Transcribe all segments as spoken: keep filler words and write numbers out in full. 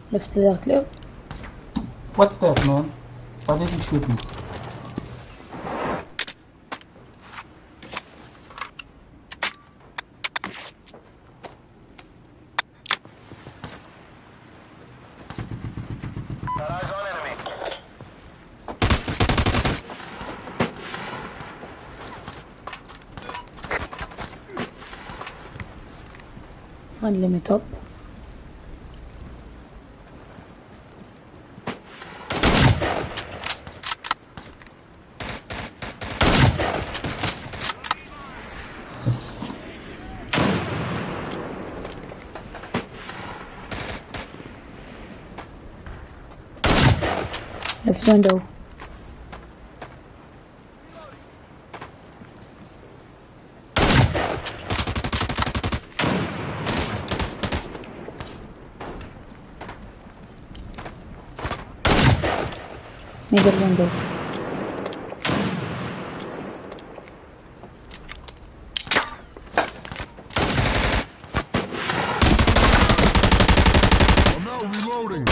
Left there, clear. What's that, man? Why did you shoot me? Got eyes on enemy. One limit up. Left window. Middle window. I'm now reloading.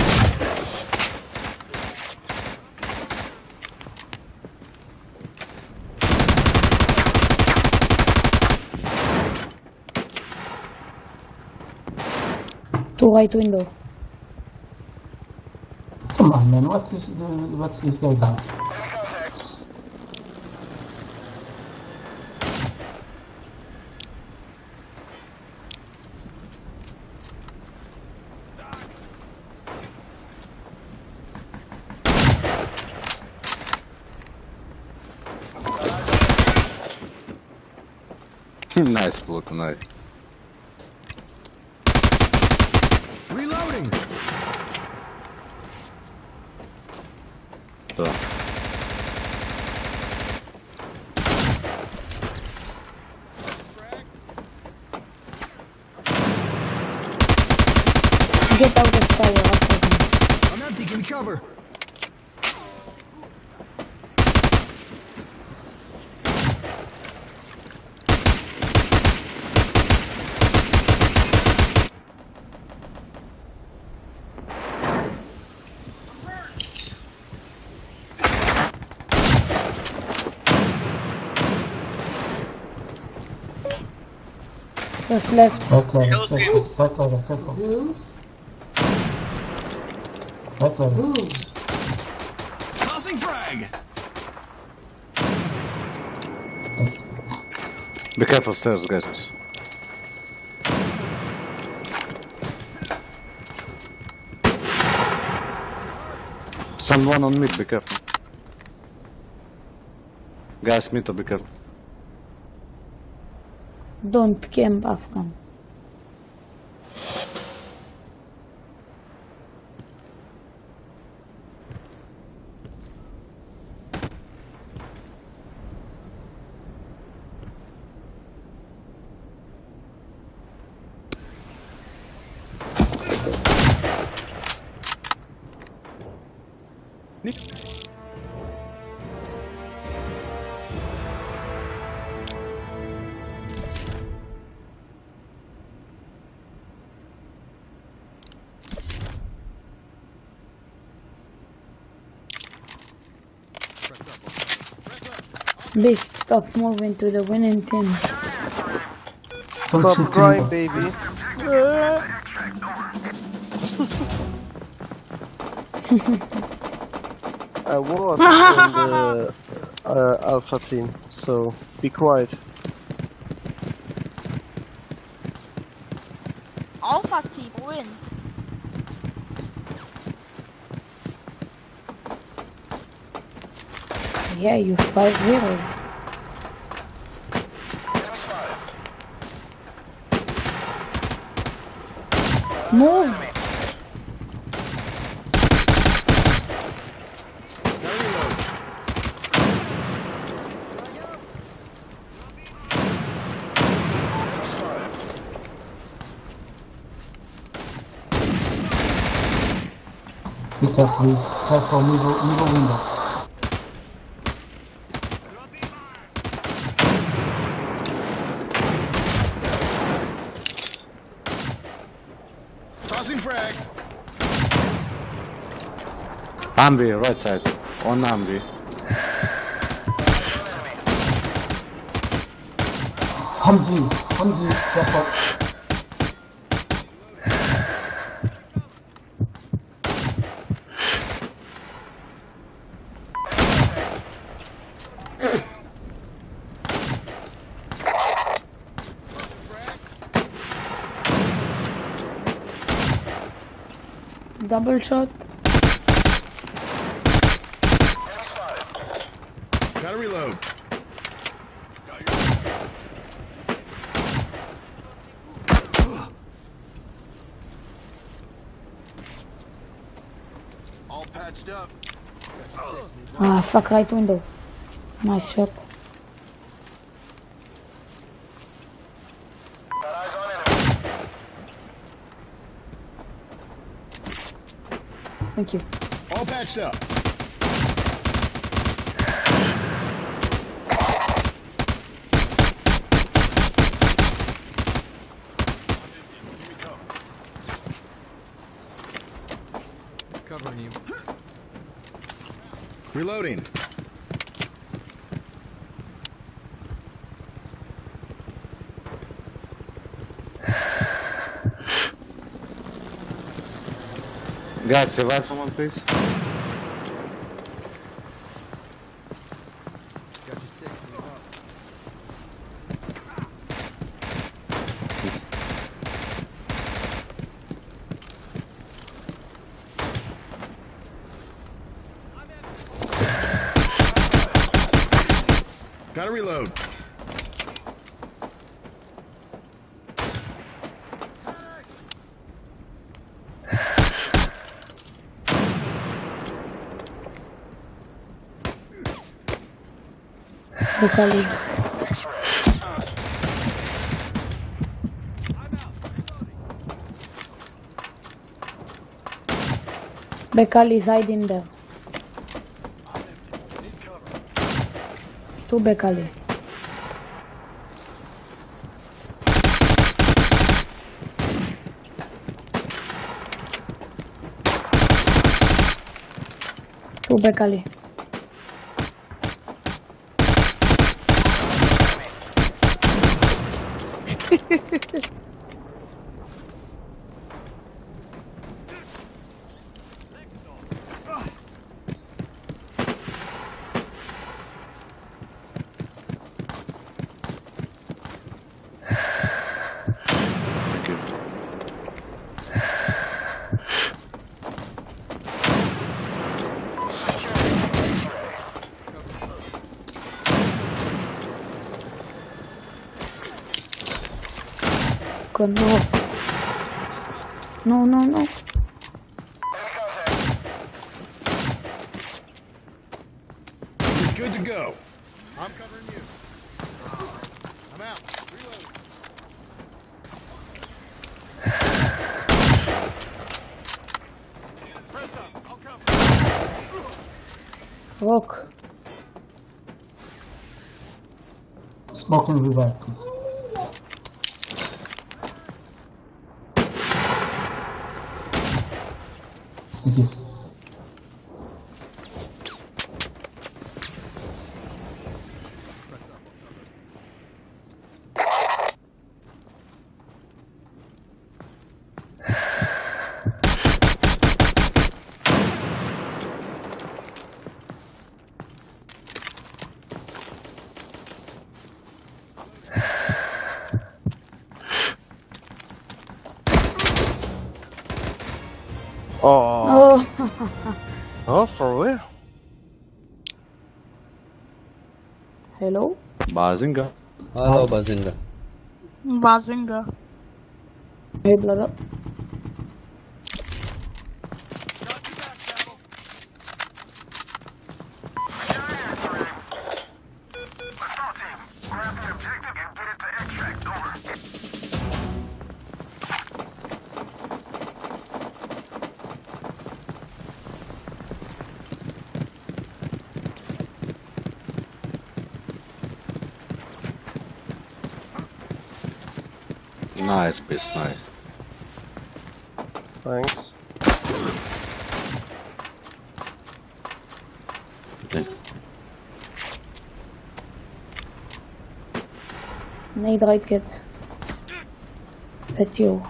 Two right window. Come on, man. What is the, what's this guy doing? Enemy contact. Nice block, nice. Reloading. So. Get out of tower after me. I'm empty. Give me cover. Just left. Right level, careful. Right level, careful. Right level. Tossing frag. Be careful stairs, guys. Someone on mid, be careful. Guys, mid to be careful. Don't camp Afghan. Beast, stop moving to the winning team. Don't Stop shoot crying, me. baby. I was in the uh, Alpha team, so be quiet. Alpha team win. Yeah, you five zero. Enemy spotted. Move! Enemy. Enemy spotted. Be careful, please. Careful, middle, middle window. Tossing frag. Ambi, right side. On Ambi. Humvee, Humvee, careful. Double shot. Enemy spotted. Gotta reload. All patched up. Ah, fuck, right window. Nice shot. Got eyes on enemy. Thank you. All patched up. Covering you. Reloading. Guys, survive someone, please. Got you six. Gotta reload. Bekali. Bekali is hiding there. Two Bekali. Two Bekali. Thank you. God, no. No, no, no. Enemy contact. You're good to go. I'm covering you. I'm out. Reload. Press up. I'll cover. Walk. Smoke and revive, please. Thank you. Oh, Oh. oh, for real? Hello? Bazinga. Hello, Bazinga. Bazinga. Hey, blood up. Nice, beast, nice. Thanks. Nade right kit. At you.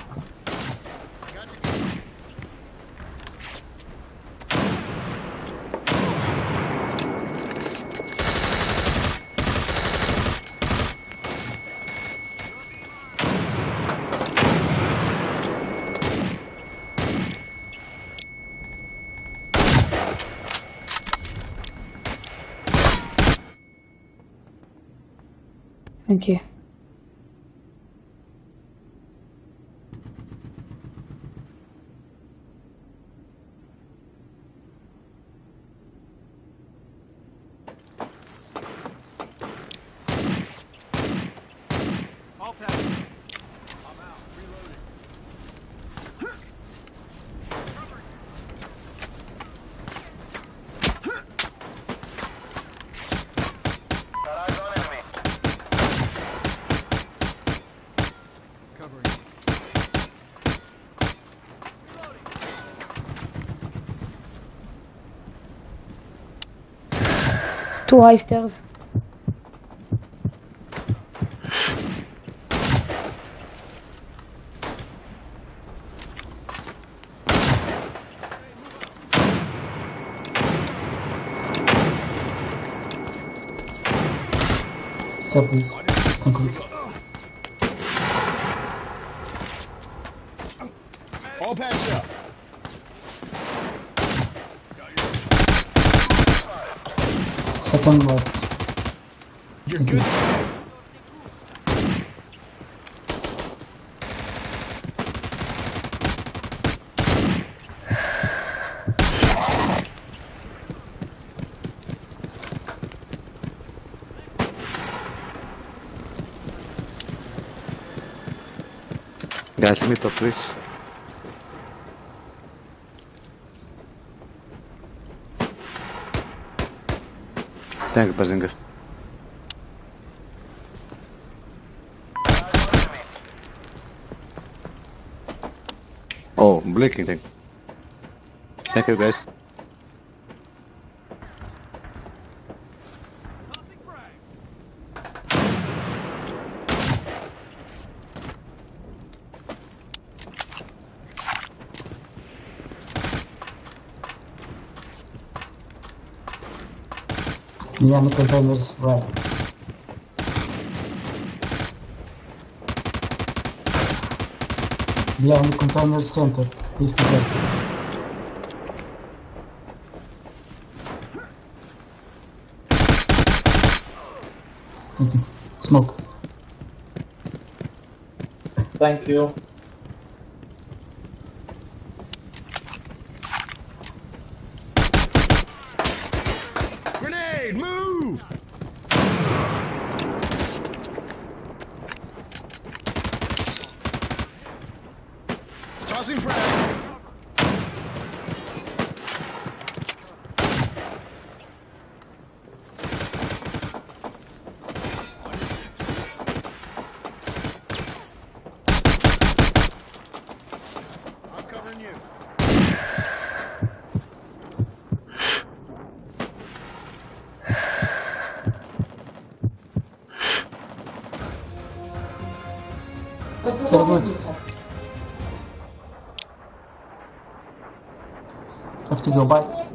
Thank you. All pass. I'm out. Reloading. Got eyes on enemy. Covering. Two high stairs. Stop please. Concrete. All patched up. Second left. You're good. Guys, meet up, please. Thanks, Bazinga. Oh, blinking thing. Thank you, guys. Behind the containers, right. Behind the containers center. Please be there. Thank you. Smoke. Thank you. Grenade, move! Tossing frag. I'm covering you. Very good. Have to go back.